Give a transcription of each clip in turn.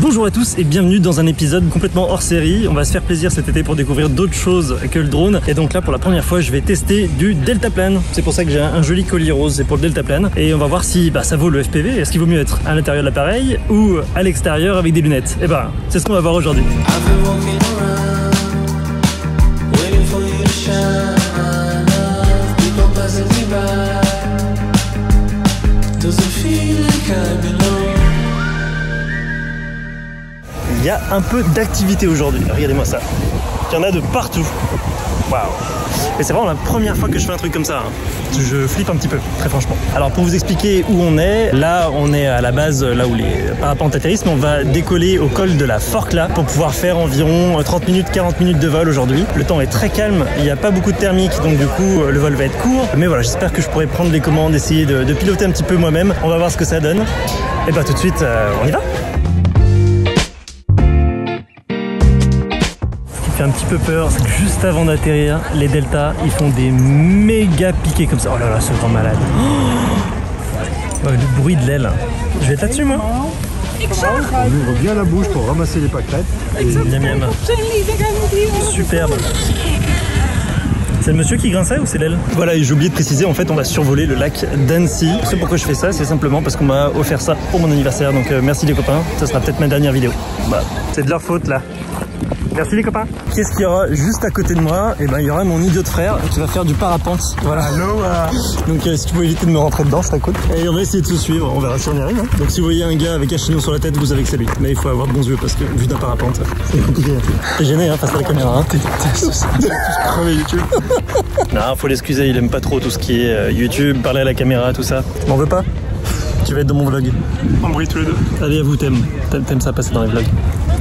Bonjour à tous et bienvenue dans un épisode complètement hors série. On va se faire plaisir cet été pour découvrir d'autres choses que le drone. Et donc là, pour la première fois, je vais tester du deltaplane. C'est pour ça que j'ai un joli collier rose, c'est pour le deltaplane. Et on va voir si ça vaut le FPV. Est-ce qu'il vaut mieux être à l'intérieur de l'appareil ou à l'extérieur avec des lunettes? Et c'est ce qu'on va voir aujourd'hui. Il y a un peu d'activité aujourd'hui, regardez-moi ça. Il y en a de partout. Waouh! Et c'est vraiment la première fois que je fais un truc comme ça. Je flippe un petit peu, très franchement. Alors pour vous expliquer où on est, là on est à la base, là où les parapentes atterrissent, mais on va décoller au col de la Forclaz pour pouvoir faire environ 30 minutes, 40 minutes de vol aujourd'hui. Le temps est très calme, il n'y a pas beaucoup de thermique, donc du coup le vol va être court. Mais voilà, j'espère que je pourrai prendre les commandes, essayer de piloter un petit peu moi-même. On va voir ce que ça donne. Et tout de suite, on y va! Un petit peu peur, c'est que juste avant d'atterrir, les deltas ils font des méga piqués comme ça. Oh là là, ce grand malade. Oh, le bruit de l'aile. Je vais être là-dessus moi. On ouvre bien la bouche pour ramasser les pâquerettes. Miam miam. Superbe. C'est le monsieur qui grinçait ou c'est l'aile? Voilà, et j'ai oublié de préciser, en fait on va survoler le lac d'Annecy. C'est pourquoi je fais ça, c'est simplement parce qu'on m'a offert ça pour mon anniversaire. Donc merci les copains, ça sera peut-être ma dernière vidéo. C'est de leur faute là. Merci les copains. Qu'est-ce qu'il y aura juste à côté de moi? Et il y aura mon idiot de frère qui va faire du parapente. Voilà. Donc si tu peux éviter de me rentrer dedans, c'est cool. Et on va essayer de se suivre, on verra si on y arrive. Donc si vous voyez un gars avec un chignon sur la tête, vous savez que c'est lui. Mais il faut avoir de bons yeux parce que vu d'un parapente, c'est compliqué. T'es gêné face à la caméra. T'es crevé YouTube. Non, faut l'excuser, il aime pas trop tout ce qui est YouTube, parler à la caméra, tout ça. M'en veux pas? Tu vas être dans mon vlog. On brille tous les deux. Allez, à vous, t'aimes ça passer dans les vlogs?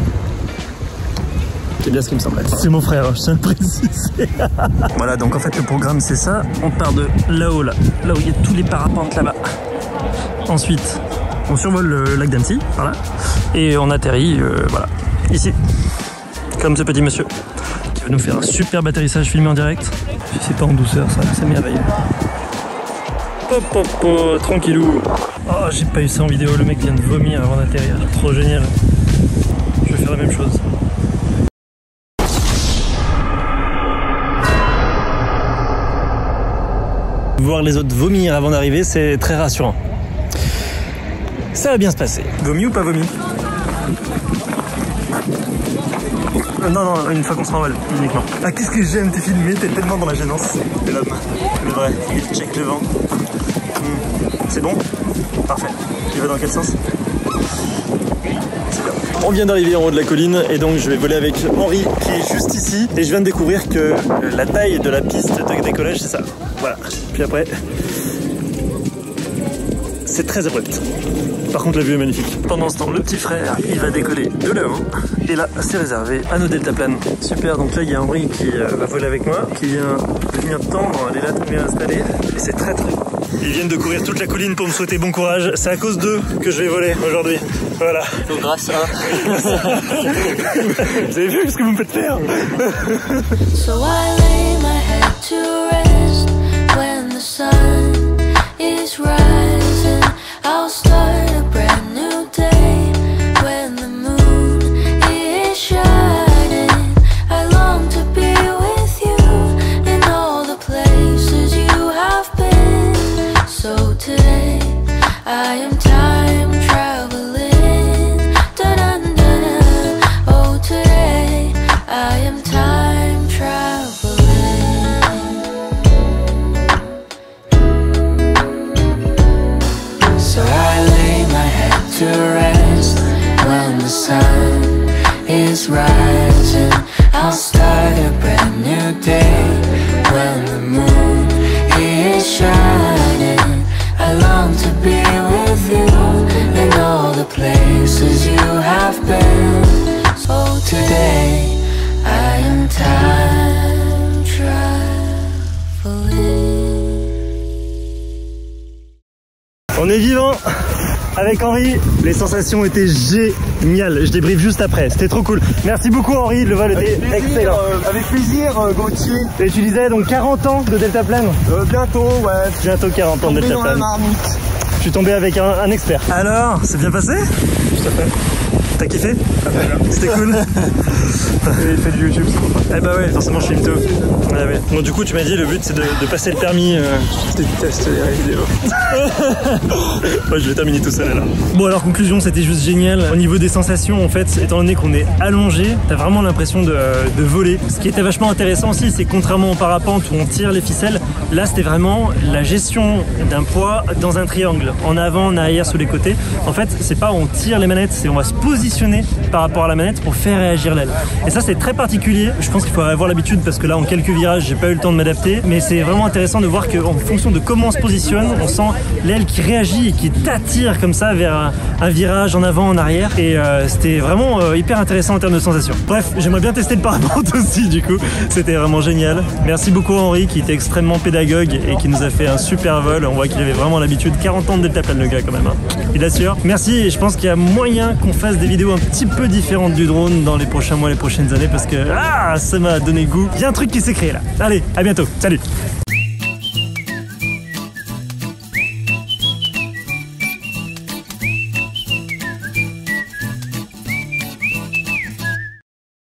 C'est bien ce qui me semble. C'est mon frère, je tiens à le préciser. Voilà, donc en fait le programme c'est ça. On part de là-haut, là où il y a tous les parapentes là-bas. Ensuite, on survole le lac d'Annecy, voilà. Et on atterrit, voilà, ici. Comme ce petit monsieur qui va nous faire un superbe atterrissage filmé en direct. C'est pas en douceur ça, c'est merveilleux. Hop hop hop, tranquillou. Oh, j'ai pas eu ça en vidéo, le mec vient de vomir avant d'atterrir. Trop génial. Je vais faire la même chose. Voir les autres vomir avant d'arriver, c'est très rassurant. Ça va bien se passer. Vomi ou pas vomi? Non, une fois qu'on sera en vol, uniquement. Ah, qu'est-ce que j'aime te filmer, t'es tellement dans la gênance. C'est l'homme, le vrai. Il check le vent. C'est bon? Parfait. Tu vas dans quel sens? On vient d'arriver en haut de la colline et donc je vais voler avec Henri qui est juste ici et je viens de découvrir que la taille de la piste de décollage c'est ça. Voilà. Puis après, c'est très abrupt. Par contre la vue est magnifique. Pendant ce temps, le petit frère il va décoller de là-haut et là c'est réservé à nos deltaplanes. Super, donc là il y a Henri qui va voler avec moi, qui vient de venir tendre les lattes bien installées et c'est très très beau. Ils viennent de courir toute la colline pour me souhaiter bon courage. C'est à cause d'eux que je vais voler aujourd'hui. Voilà. Donc grâce à... Vous avez vu ce que vous me faites faire? So I lay my head to rest when the sun is rising. I'll start a brand new day when the moon is shining. I long to be with you in all the places you have been. So today I am time traveling. Dun-dun-dun-dun. Oh, today I am time traveling. So I lay my head to rest when the sun is rising. I'll start a brand new day when the moon is shining. I long to be with you in all the places you have been. So today I am time traveling. On est vivant avec Henri. Les sensations étaient géniales. Je débriefe juste après. C'était trop cool. Merci beaucoup Henri. Le vol était excellent. Avec plaisir, Gauthier. Et tu disais donc 40 ans de deltaplane? Bientôt, ouais. Bientôt 40 ans de deltaplane. Je suis tombé avec un expert. Alors, c'est bien passé? Tout à fait. T'as kiffé? C'était cool. Et il fait du YouTube, c'est pas. Eh bah ouais, forcément je suis mytho. Ouais, ouais. Bon du coup tu m'as dit le but c'est de passer le permis. Je déteste les vidéos. Ouais, je vais terminer tout seul là. Bon alors conclusion, c'était juste génial. Au niveau des sensations en fait, étant donné qu'on est allongé, t'as vraiment l'impression de voler. Ce qui était vachement intéressant aussi, c'est contrairement au parapente où on tire les ficelles, là c'était vraiment la gestion d'un poids dans un triangle. En avant, en arrière, sur les côtés. En fait, c'est pas on tire les manettes, c'est on va se positionner par rapport à la manette pour faire réagir l'aile. Et ça c'est très particulier. Je pense qu'il faudrait avoir l'habitude parce que là en quelques virages, j'ai pas eu le temps de m'adapter. Mais c'est vraiment intéressant de voir qu'en fonction de comment on se positionne, on sent l'aile qui réagit et qui t'attire comme ça vers un virage en avant, en arrière. Et c'était vraiment hyper intéressant en termes de sensations. Bref, j'aimerais bien tester le parapente aussi du coup. C'était vraiment génial. Merci beaucoup Henri qui était extrêmement pédagogue et qui nous a fait un super vol. On voit qu'il avait vraiment l'habitude. 40 ans de deltaplane le gars quand même. Hein. Il assure. Merci et je pense qu'il y a moyen qu'on fasse des vidéos un petit peu différentes du drone dans les prochains mois, les prochaines années parce que ça m'a donné goût. Il y a un truc qui s'est créé là. Allez, à bientôt. Salut.